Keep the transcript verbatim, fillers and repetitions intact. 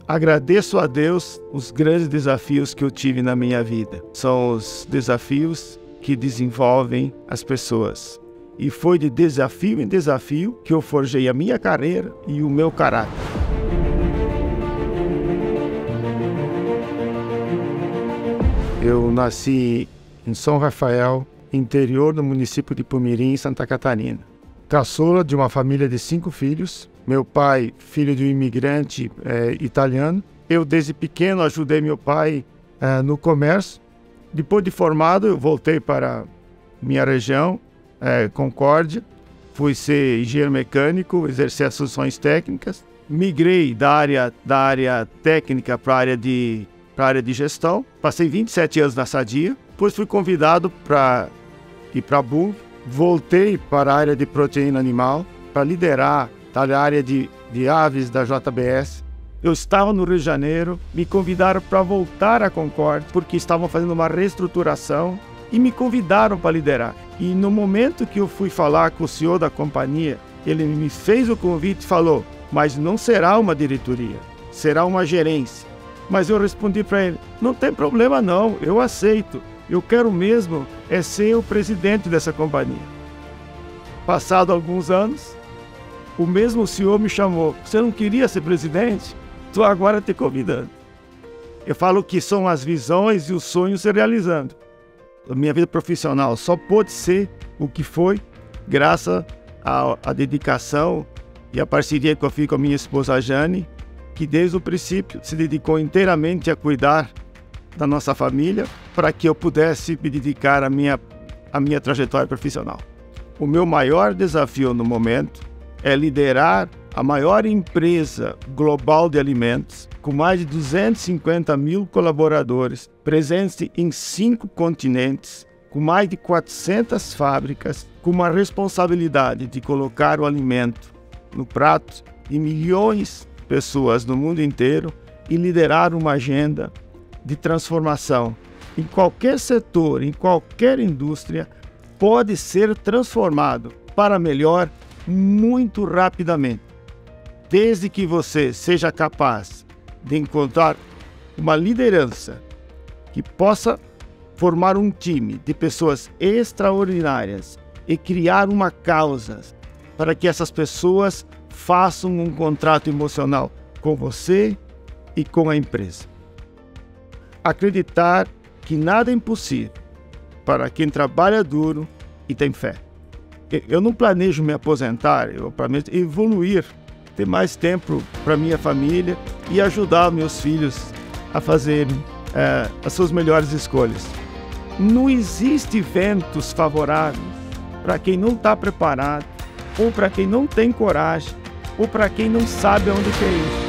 Agradeço a Deus os grandes desafios que eu tive na minha vida. São os desafios que desenvolvem as pessoas. E foi de desafio em desafio que eu forjei a minha carreira e o meu caráter. Eu nasci em São Rafael, interior do município de Pumirim, Santa Catarina. Caçula de uma família de cinco filhos. Meu pai, filho de um imigrante é, italiano. Eu, desde pequeno, ajudei meu pai é, no comércio. Depois de formado, eu voltei para minha região, é, Concórdia. Fui ser engenheiro mecânico, exercer as funções técnicas. Migrei da área, da área técnica para a área de, para a área de gestão. Passei vinte e sete anos na Sadia. Depois fui convidado para ir para a Bunge. Voltei para a área de proteína animal, para liderar a área de, de aves da J B S. Eu estava no Rio de Janeiro, me convidaram para voltar à Concórdia, porque estavam fazendo uma reestruturação e me convidaram para liderar. E no momento que eu fui falar com o senhor da companhia, ele me fez o convite e falou, mas não será uma diretoria, será uma gerência. Mas eu respondi para ele, não tem problema não, eu aceito. Eu quero mesmo é ser o presidente dessa companhia. Passado alguns anos, o mesmo senhor me chamou. Você não queria ser presidente? Estou agora te convidando. Eu falo que são as visões e os sonhos se realizando. A minha vida profissional só pôde ser o que foi graças à, à dedicação e à parceria que eu fiz com a minha esposa Jane, que desde o princípio se dedicou inteiramente a cuidar da nossa família para que eu pudesse me dedicar à minha, à minha trajetória profissional. O meu maior desafio no momento é liderar a maior empresa global de alimentos, com mais de duzentos e cinquenta mil colaboradores, presentes em cinco continentes, com mais de quatrocentas fábricas, com uma responsabilidade de colocar o alimento no prato de milhões de pessoas no mundo inteiro e liderar uma agenda de transformação. Em qualquer setor, em qualquer indústria, pode ser transformado para melhor muito rapidamente, desde que você seja capaz de encontrar uma liderança que possa formar um time de pessoas extraordinárias e criar uma causa para que essas pessoas façam um contrato emocional com você e com a empresa. Acreditar que nada é impossível para quem trabalha duro e tem fé. Eu não planejo me aposentar, eu planejo evoluir, ter mais tempo para minha família e ajudar meus filhos a fazerem é, as suas melhores escolhas. Não existe ventos favoráveis para quem não está preparado, ou para quem não tem coragem, ou para quem não sabe aonde quer ir.